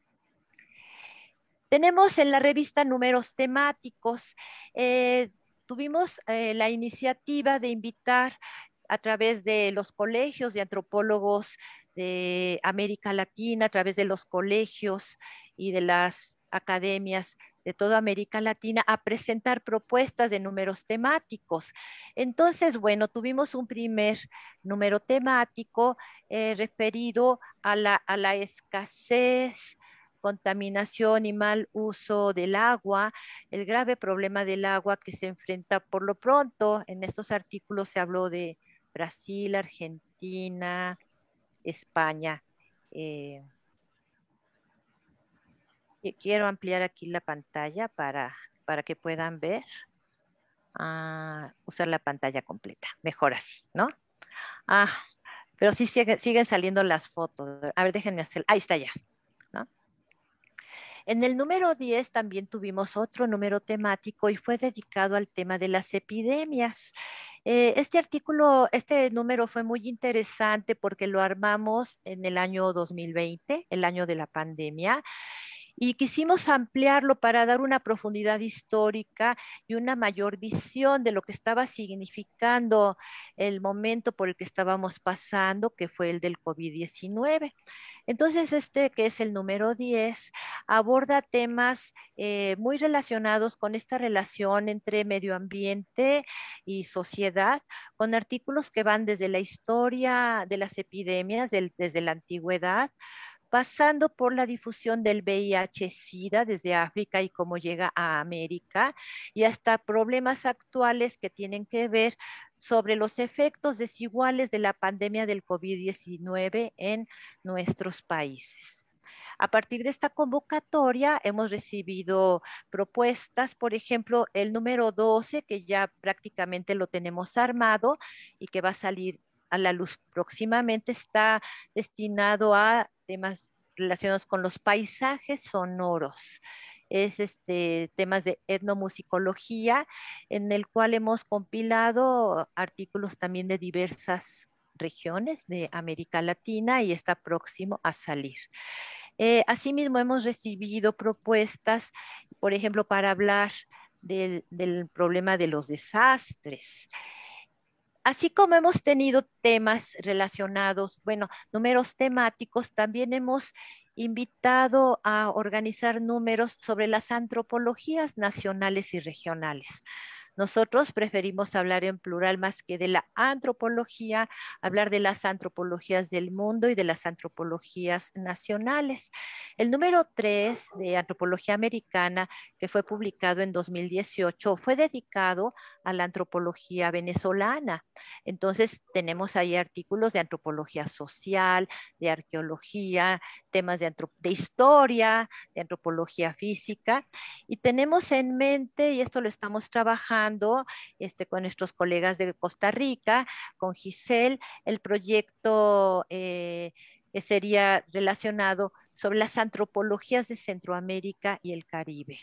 Tenemos en la revista números temáticos. Tuvimos la iniciativa de invitar a través de los colegios de antropólogos de América Latina, a través de los colegios y de las academias de toda América Latina, a presentar propuestas de números temáticos. Entonces, bueno, tuvimos un primer número temático referido a la escasez, contaminación y mal uso del agua, el grave problema del agua que se enfrenta por lo pronto. En estos artículos se habló de Brasil, Argentina, España. Quiero ampliar aquí la pantalla para que puedan ver. Usar la pantalla completa, mejor así, ¿no? Pero sí siguen saliendo las fotos. A ver, déjenme hacer. Ahí está ya. En el número 10 también tuvimos otro número temático y fue dedicado al tema de las epidemias. Este número fue muy interesante porque lo armamos en el año 2020, el año de la pandemia, y quisimos ampliarlo para dar una profundidad histórica y una mayor visión de lo que estaba significando el momento por el que estábamos pasando, que fue el del COVID-19. Entonces, que es el número 10, aborda temas muy relacionados con esta relación entre medio ambiente y sociedad, con artículos que van desde la historia de las epidemias, desde la antigüedad, pasando por la difusión del VIH-Sida desde África y cómo llega a América, y hasta problemas actuales que tienen que ver sobre los efectos desiguales de la pandemia del COVID-19 en nuestros países. A partir de esta convocatoria hemos recibido propuestas, por ejemplo, el número 12, que ya prácticamente lo tenemos armado y que va a salir a la luz próximamente, está destinado a temas relacionados con los paisajes sonoros. Es temas de etnomusicología, en el cual hemos compilado artículos también de diversas regiones de América Latina y está próximo a salir. Asimismo, hemos recibido propuestas, por ejemplo, para hablar del problema de los desastres. Así como hemos tenido temas relacionados, bueno, números temáticos, también hemos invitado a organizar números sobre las antropologías nacionales y regionales. Nosotros preferimos hablar en plural más que de la antropología, hablar de las antropologías del mundo y de las antropologías nacionales. El número 3 de Antropología Americana, que fue publicado en 2018, fue dedicado a la antropología venezolana. Entonces, tenemos ahí artículos de antropología social, de arqueología, temas de historia, de antropología física, y tenemos en mente, y esto lo estamos trabajando con nuestros colegas de Costa Rica, con Giselle, el proyecto que sería relacionado sobre las antropologías de Centroamérica y el Caribe.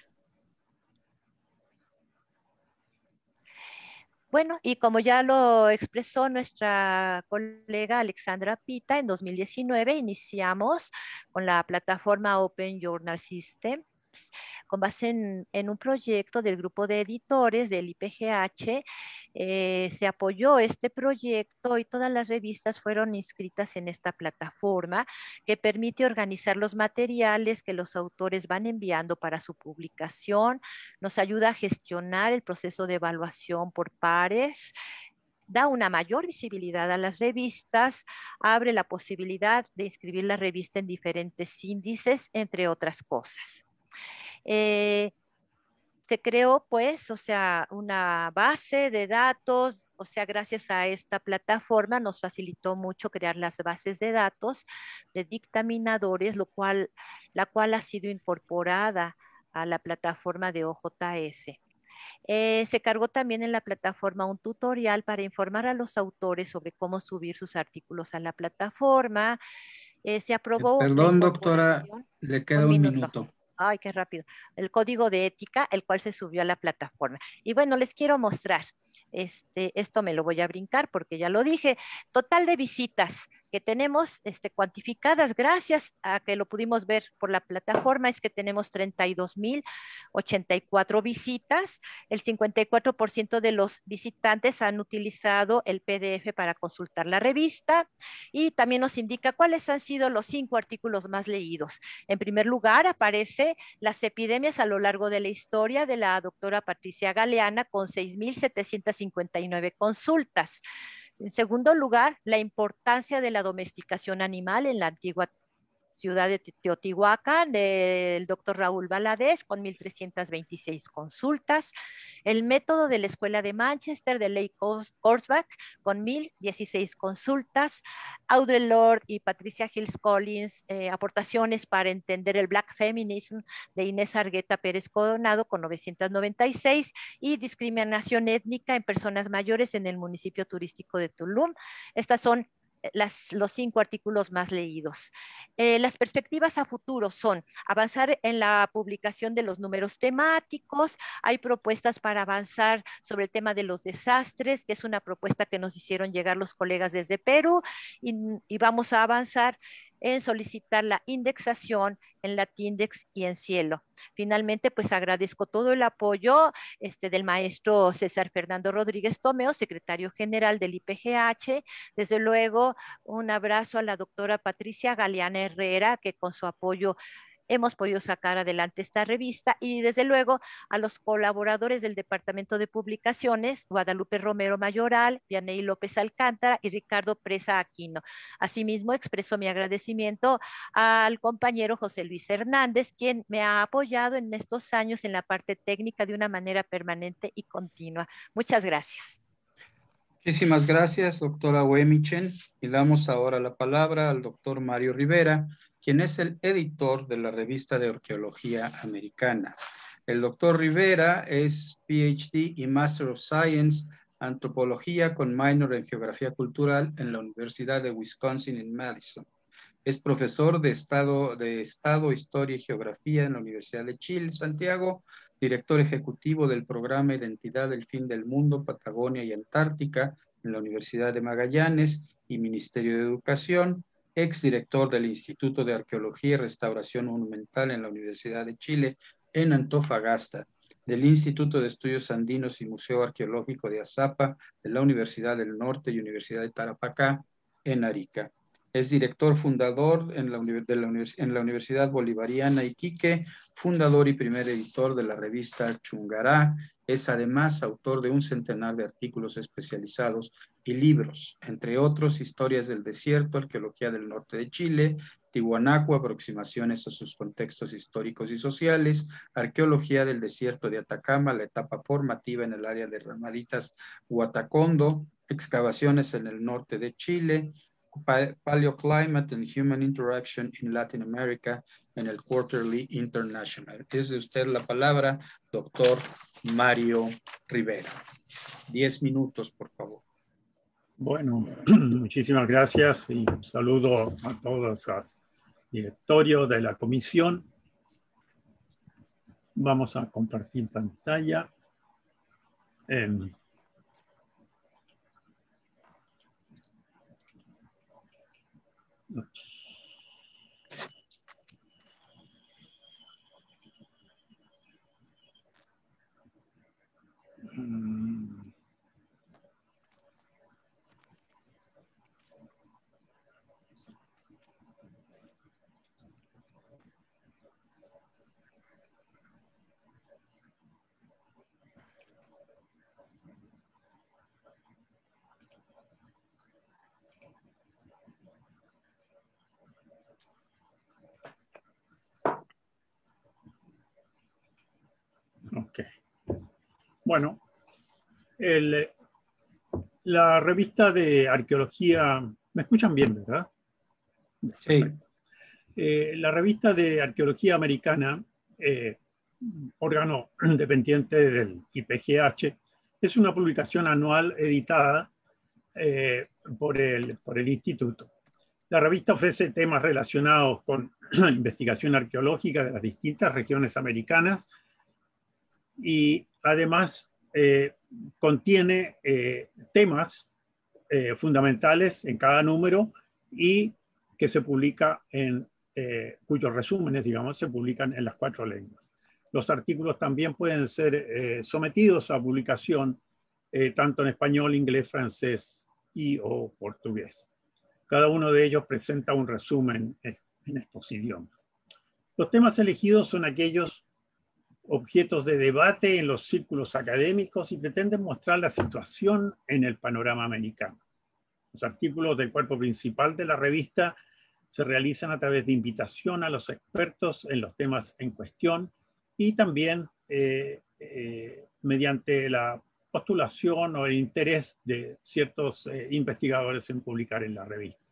Bueno, y como ya lo expresó nuestra colega Alexandra Pita, en 2019 iniciamos con la plataforma Open Journal System con base en un proyecto del grupo de editores del IPGH. Se apoyó este proyecto y todas las revistas fueron inscritas en esta plataforma que permite organizar los materiales que los autores van enviando para su publicación, nos ayuda a gestionar el proceso de evaluación por pares, da una mayor visibilidad a las revistas, abre la posibilidad de inscribir la revista en diferentes índices, entre otras cosas. Se creó, pues, o sea, una base de datos, o sea, gracias a esta plataforma nos facilitó mucho crear las bases de datos de dictaminadores, la cual ha sido incorporada a la plataforma de OJS. Se cargó también en la plataforma un tutorial para informar a los autores sobre cómo subir sus artículos a la plataforma. Se aprobó la Perdón, doctora, incorporación. le Un queda un minuto. minuto. Ay, qué rápido. El código de ética, el cual se subió a la plataforma. Y bueno, les quiero mostrar. Esto me lo voy a brincar porque ya lo dije. Total de visitas que tenemos cuantificadas gracias a que lo pudimos ver por la plataforma es que tenemos 32,084 visitas. El 54% de los visitantes han utilizado el PDF para consultar la revista y también nos indica cuáles han sido los 5 artículos más leídos. En primer lugar, aparece las epidemias a lo largo de la historia de la doctora Patricia Galeana con 6,759 consultas. En segundo lugar, la importancia de la domesticación animal en la antigua ciudad de Teotihuacán, del doctor Raúl Valadez, con 1,326 consultas. El método de la Escuela de Manchester, de Leigh Kurzbach, con 1,016 consultas. Audre Lorde y Patricia Hills Collins, aportaciones para entender el Black Feminism, de Inés Argueta Pérez Coronado, con 996. Y discriminación étnica en personas mayores en el municipio turístico de Tulum. Estas son los 5 artículos más leídos. Las perspectivas a futuro son avanzar en la publicación de los números temáticos, hay propuestas para avanzar sobre el tema de los desastres, que es una propuesta que nos hicieron llegar los colegas desde Perú, y vamos a avanzar en solicitar la indexación en Latindex y en Cielo. Finalmente, pues agradezco todo el apoyo del maestro César Fernando Rodríguez Tomeo, secretario general del IPGH. Desde luego, un abrazo a la doctora Patricia Galeana Herrera, que con su apoyo hemos podido sacar adelante esta revista, y desde luego a los colaboradores del Departamento de Publicaciones, Guadalupe Romero Mayoral, Vianey López Alcántara y Ricardo Presa Aquino. Asimismo, expreso mi agradecimiento al compañero José Luis Hernández, quien me ha apoyado en estos años en la parte técnica de una manera permanente y continua. Muchas gracias. Muchísimas gracias, doctora Wemichen. Y damos ahora la palabra al doctor Mario Rivera, quien es el editor de la revista de Arqueología Americana. El doctor Rivera es PhD y Master of Science, Antropología con minor en Geografía Cultural en la Universidad de Wisconsin en Madison. Es profesor de Estado, Historia y Geografía en la Universidad de Chile, Santiago, director ejecutivo del programa Identidad del Fin del Mundo, Patagonia y Antártica en la Universidad de Magallanes y Ministerio de Educación, exdirector del Instituto de Arqueología y Restauración Monumental en la Universidad de Chile en Antofagasta, del Instituto de Estudios Andinos y Museo Arqueológico de Azapa de la Universidad del Norte y Universidad de Tarapacá en Arica. Es director fundador en la Universidad Bolivariana Iquique, fundador y primer editor de la revista Chungará. Es además autor de un centenar de artículos especializados y libros, entre otros, Historias del Desierto, Arqueología del Norte de Chile, Tiwanaku, aproximaciones a sus contextos históricos y sociales, Arqueología del Desierto de Atacama, la etapa formativa en el área de Ramaditas Huatacondo, Excavaciones en el norte de Chile, Paleoclimate and Human Interaction in Latin America en el Quarterly International. Es de usted la palabra, doctor Mario Rivera. 10 minutos, por favor. Bueno, muchísimas gracias y un saludo a todos los directorios de la comisión. Vamos a compartir pantalla. Ok. Bueno, la revista de arqueología, ¿me escuchan bien, verdad? Sí. La revista de arqueología americana, órgano dependiente del IPGH, es una publicación anual editada por el instituto. La revista ofrece temas relacionados con investigación arqueológica de las distintas regiones americanas y además contiene temas fundamentales en cada número y que se publica cuyos resúmenes, digamos, se publican en las 4 lenguas. Los artículos también pueden ser sometidos a publicación tanto en español, inglés, francés o portugués. Cada uno de ellos presenta un resumen en estos idiomas. Los temas elegidos son aquellos objetos de debate en los círculos académicos y pretenden mostrar la situación en el panorama americano. Los artículos del cuerpo principal de la revista se realizan a través de invitación a los expertos en los temas en cuestión y también mediante la postulación o el interés de ciertos investigadores en publicar en la revista.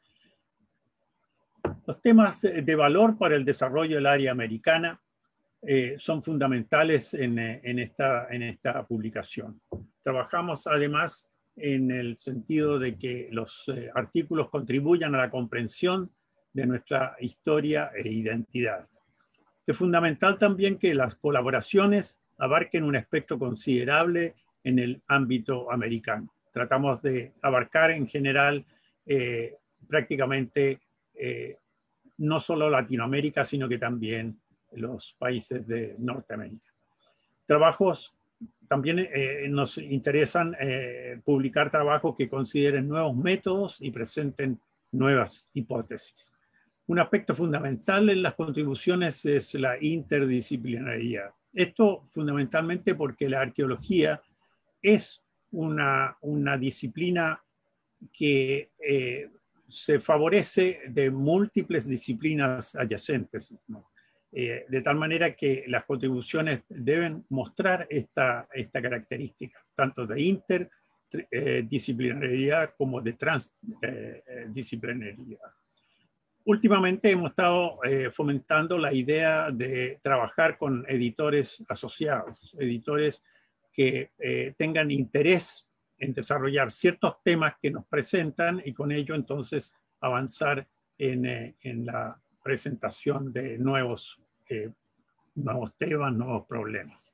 Los temas de valor para el desarrollo del área americana son fundamentales en esta publicación. Trabajamos además en el sentido de que los artículos contribuyan a la comprensión de nuestra historia e identidad. Es fundamental también que las colaboraciones abarquen un espectro considerable en el ámbito americano. Tratamos de abarcar en general prácticamente no solo Latinoamérica, sino que también los países de Norteamérica. Trabajos también nos interesan publicar trabajos que consideren nuevos métodos y presenten nuevas hipótesis. Un aspecto fundamental en las contribuciones es la interdisciplinariedad. Esto fundamentalmente porque la arqueología es una disciplina que se favorece de múltiples disciplinas adyacentes, ¿no? De tal manera que las contribuciones deben mostrar esta característica, tanto de interdisciplinariedad como de transdisciplinariedad. Últimamente hemos estado fomentando la idea de trabajar con editores asociados, editores que tengan interés en desarrollar ciertos temas que nos presentan y con ello entonces avanzar en la presentación de nuevos temas, nuevos problemas.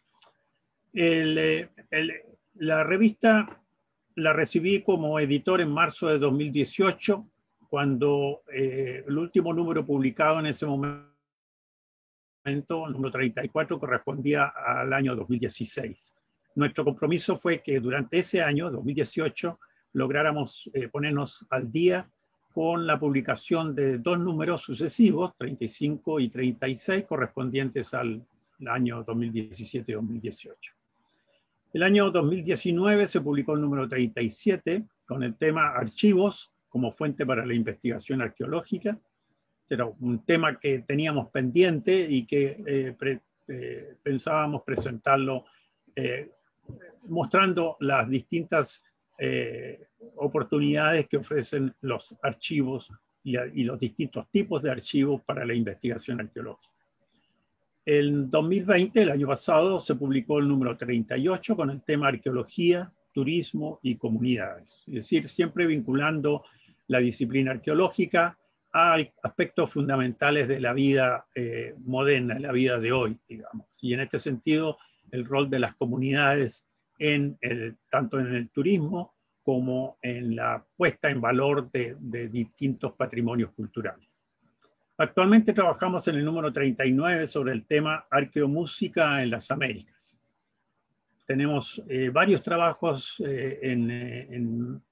La revista la recibí como editor en marzo de 2018, cuando el último número publicado en ese momento, el número 34, correspondía al año 2016. Nuestro compromiso fue que durante ese año, 2018, lográramos ponernos al día con la publicación de 2 números sucesivos, 35 y 36, correspondientes al año 2017 y 2018. El año 2019 se publicó el número 37 con el tema Archivos como fuente para la investigación arqueológica. Era un tema que teníamos pendiente y que pensábamos presentarlo mostrando las distintas oportunidades que ofrecen los archivos y los distintos tipos de archivos para la investigación arqueológica. En 2020, el año pasado, se publicó el número 38 con el tema Arqueología, Turismo y Comunidades. Es decir, siempre vinculando la disciplina arqueológica a aspectos fundamentales de la vida moderna, de la vida de hoy, digamos. Y en este sentido, el rol de las comunidades tanto en el turismo como en la puesta en valor de distintos patrimonios culturales. Actualmente trabajamos en el número 39 sobre el tema arqueomúsica en las Américas. tenemos varios trabajos en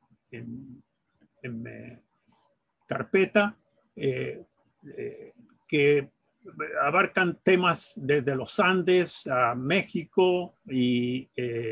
carpeta que abarcan temas desde los Andes a México y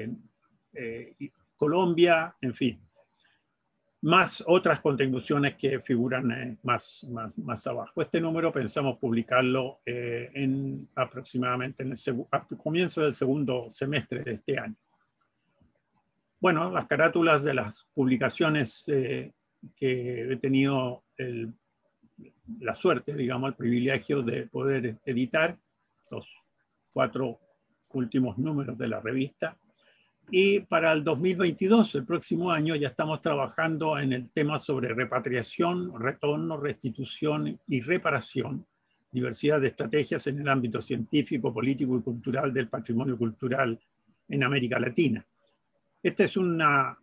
Colombia, en fin, más otras contribuciones que figuran más abajo. Este número pensamos publicarlo aproximadamente al comienzo del segundo semestre de este año. Bueno, las carátulas de las publicaciones que he tenido la suerte, digamos, el privilegio de poder editar, los 4 últimos números de la revista. Y para el 2022, el próximo año, ya estamos trabajando en el tema sobre repatriación, retorno, restitución y reparación, diversidad de estrategias en el ámbito científico, político y cultural del patrimonio cultural en América Latina. Este es un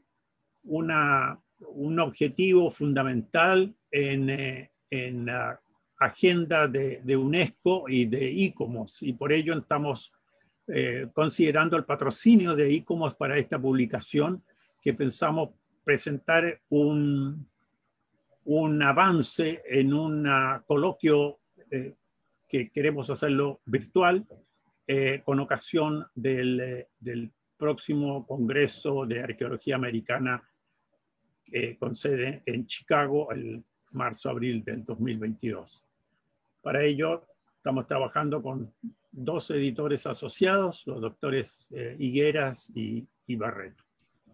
objetivo fundamental en la agenda de UNESCO y de ICOMOS, y por ello estamos considerando el patrocinio de ICOMOS para esta publicación, que pensamos presentar un avance en un coloquio que queremos hacerlo virtual con ocasión del próximo Congreso de Arqueología Americana con sede en Chicago el marzo-abril del 2022. Para ello estamos trabajando con 2 editores asociados, los doctores Higueras y Barreto.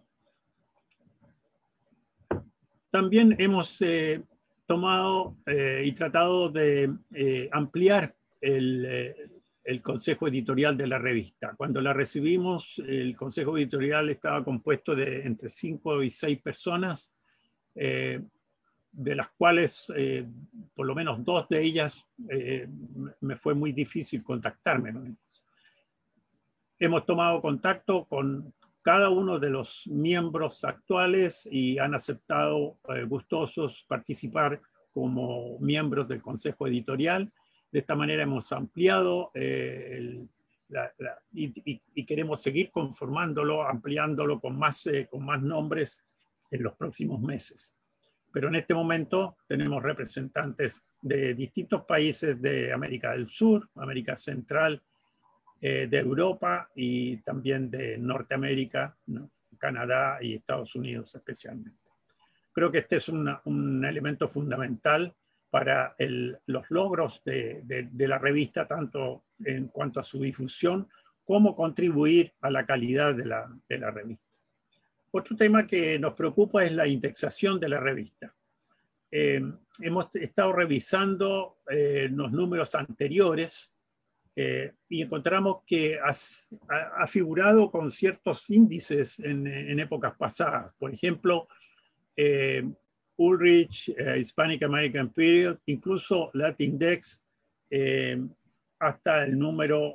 También hemos tomado y tratado de ampliar el consejo editorial de la revista. Cuando la recibimos, el consejo editorial estaba compuesto de entre 5 y 6 personas, de las cuales por lo menos 2 de ellas me fue muy difícil contactarme, ¿no? Hemos tomado contacto con cada uno de los miembros actuales y han aceptado gustosos participar como miembros del consejo editorial. De esta manera hemos ampliado y queremos seguir conformándolo, ampliándolo con más nombres en los próximos meses. Pero en este momento tenemos representantes de distintos países de América del Sur, América Central, de Europa y también de Norteamérica, ¿no? Canadá y Estados Unidos especialmente. Creo que este es un elemento fundamental para los logros de la revista, tanto en cuanto a su difusión como contribuir a la calidad de la revista. Otro tema que nos preocupa es la indexación de la revista. Hemos estado revisando los números anteriores y encontramos que ha figurado con ciertos índices en épocas pasadas. Por ejemplo, Ulrich, Hispanic American Period, incluso Latindex, hasta el número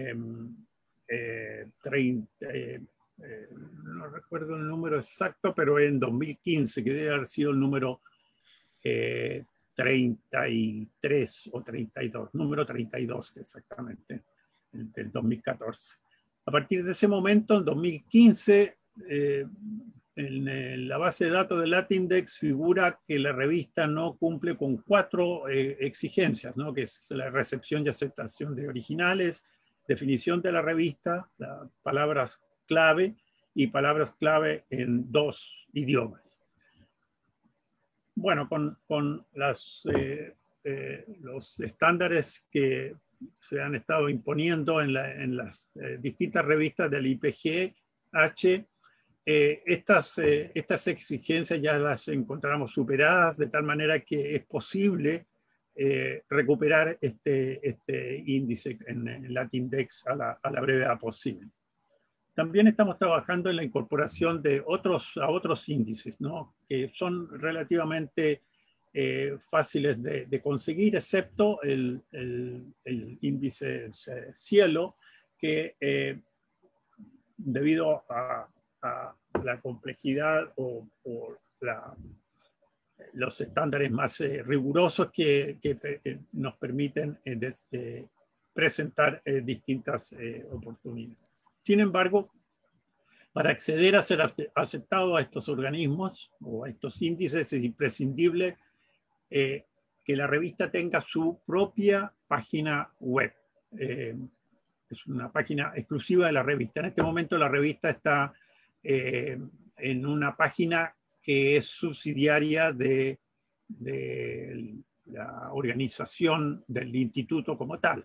30. No recuerdo el número exacto, pero en 2015, que debe haber sido el número 33 o 32, número 32 exactamente, del 2014. A partir de ese momento, en 2015, en la base de datos de Latindex figura que la revista no cumple con 4 exigencias, ¿no? Que es la recepción y aceptación de originales, definición de la revista, las palabras clave y palabras clave en 2 idiomas. Bueno, con los estándares que se han estado imponiendo en las distintas revistas del IPGH, estas exigencias ya las encontramos superadas, de tal manera que es posible recuperar este índice en Latindex a la brevedad posible. También estamos trabajando en la incorporación de otros índices, ¿no? Que son relativamente fáciles de conseguir, excepto el índice Cielo, que debido a la complejidad o los estándares más rigurosos que nos permiten presentar distintas oportunidades. Sin embargo, Para acceder a ser aceptado a estos organismos o a estos índices es imprescindible que la revista tenga su propia página web. Es una página exclusiva de la revista. En este momento la revista está en una página que es subsidiaria de la organización del instituto como tal.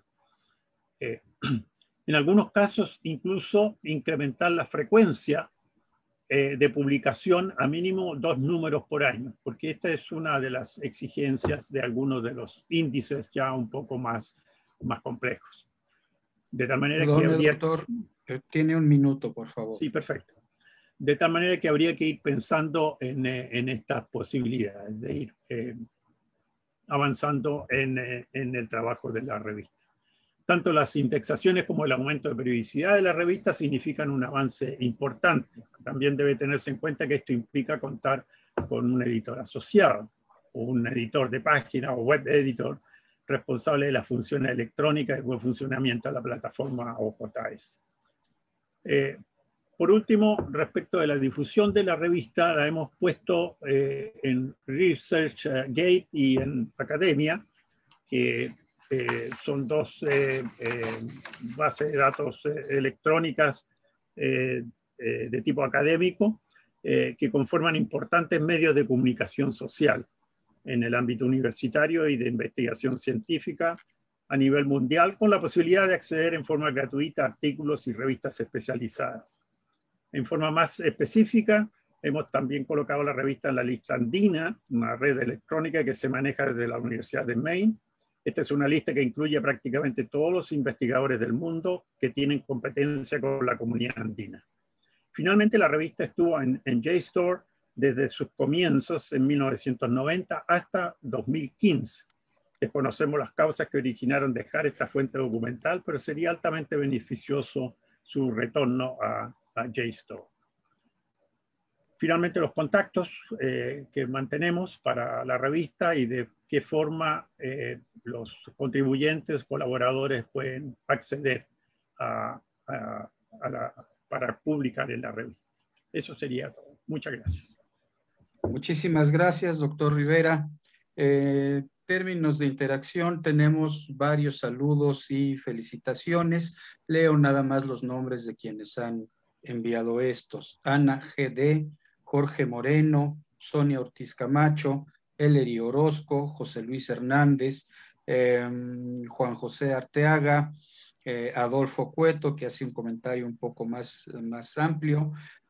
En algunos casos, incluso incrementar la frecuencia de publicación a mínimo 2 números por año, porque esta es una de las exigencias de algunos de los índices ya un poco más complejos. De tal manera que habría... Doctor, tiene un minuto, por favor. Sí, perfecto. De tal manera que habría que ir pensando en estas posibilidades de ir avanzando en el trabajo de la revista. Tanto las indexaciones como el aumento de periodicidad de la revista significan un avance importante. También debe tenerse en cuenta que esto implica contar con un editor asociado, o un editor de página o web editor responsable de las funciones electrónicas y buen funcionamiento de la plataforma OJS. Por último, respecto de la difusión de la revista, la hemos puesto en ResearchGate y en Academia, que son dos bases de datos electrónicas de tipo académico que conforman importantes medios de comunicación social en el ámbito universitario y de investigación científica a nivel mundial, con la posibilidad de acceder en forma gratuita a artículos y revistas especializadas. En forma más específica, hemos también colocado la revista en la lista andina, una red electrónica que se maneja desde la Universidad de Maine. Esta es una lista que incluye prácticamente todos los investigadores del mundo que tienen competencia con la comunidad andina. Finalmente, la revista estuvo en JSTOR desde sus comienzos en 1990 hasta 2015. Desconocemos las causas que originaron dejar esta fuente documental, pero sería altamente beneficioso su retorno a JSTOR. Finalmente, los contactos que mantenemos para la revista y de qué forma los contribuyentes, colaboradores pueden acceder para publicar en la revista. Eso sería todo. Muchas gracias. Muchísimas gracias, doctor Rivera. Términos de interacción, tenemos varios saludos y felicitaciones. Leo nada más los nombres de quienes han enviado estos. Ana GD, Jorge Moreno, Sonia Ortiz Camacho, Ellery Orozco, José Luis Hernández, Juan José Arteaga, Adolfo Cueto, que hace un comentario un poco más amplio,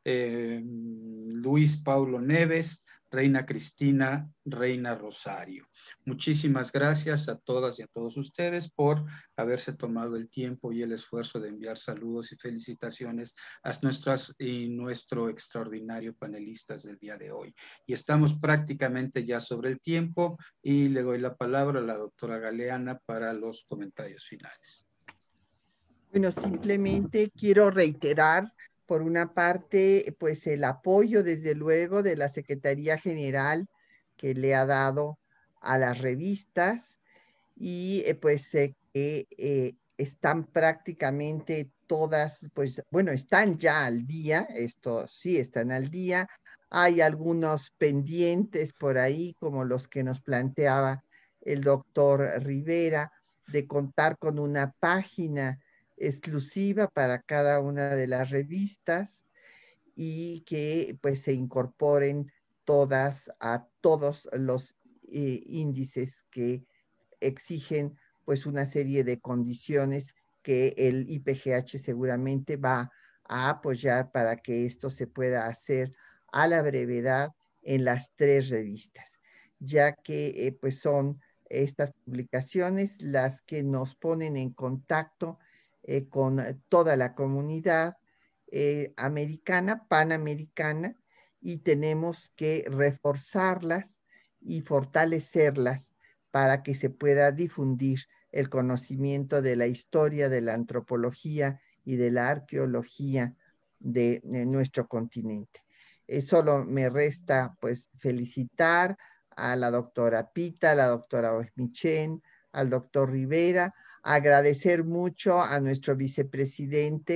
Luis Paulo Neves, Reina Cristina, Reina Rosario. Muchísimas gracias a todas y a todos ustedes por haberse tomado el tiempo y el esfuerzo de enviar saludos y felicitaciones a nuestro extraordinario panelistas del día de hoy. Y estamos prácticamente ya sobre el tiempo y le doy la palabra a la doctora Galeana para los comentarios finales. Bueno, simplemente quiero reiterar por una parte, pues el apoyo desde luego de la Secretaría General que le ha dado a las revistas y pues que están prácticamente todas, pues bueno, están ya al día, esto sí están al día. Hay algunos pendientes por ahí, como los que nos planteaba el doctor Rivera, de contar con una página exclusiva para cada una de las revistas y que pues se incorporen todas a todos los índices que exigen pues una serie de condiciones que el IPGH seguramente va a apoyar para que esto se pueda hacer a la brevedad en las 3 revistas, ya que pues son estas publicaciones las que nos ponen en contacto con toda la comunidad americana, panamericana, y tenemos que reforzarlas y fortalecerlas para que se pueda difundir el conocimiento de la historia, de la antropología y de la arqueología de nuestro continente. Solo me resta pues felicitar a la doctora Pita, a la doctora Osmichen, al doctor Rivera, agradecer mucho a nuestro vicepresidente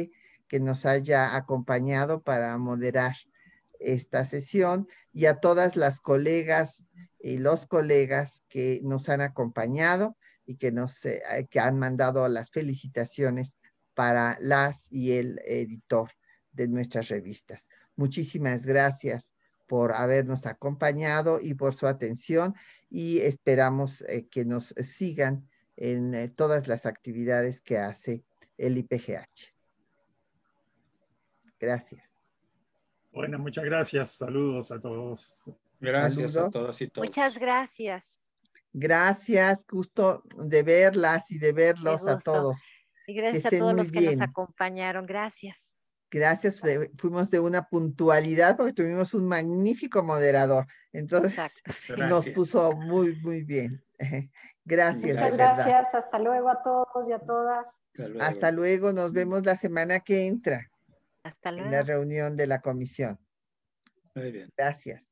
que nos haya acompañado para moderar esta sesión, y a todas las colegas y los colegas que nos han acompañado y que que han mandado las felicitaciones para las y el editor de nuestras revistas. Muchísimas gracias por habernos acompañado y por su atención, y esperamos que nos sigan en todas las actividades que hace el IPGH. Gracias. Bueno, muchas gracias. Saludos a todos. Gracias Saludos. a todas y todos. Muchas gracias. Gracias, gusto de verlas y de verlos a gusto. todos. Y Que gracias a estén todos muy los que bien. nos acompañaron. Gracias. Gracias, fuimos de una puntualidad porque tuvimos un magnífico moderador. Entonces Exacto. Sí. nos Gracias. puso muy, muy bien. Gracias, Muchas de verdad. gracias. Hasta luego a todos y a todas. Hasta luego. Hasta luego, nos vemos la semana que entra Hasta en la luego. reunión de la comisión. Muy bien. Gracias.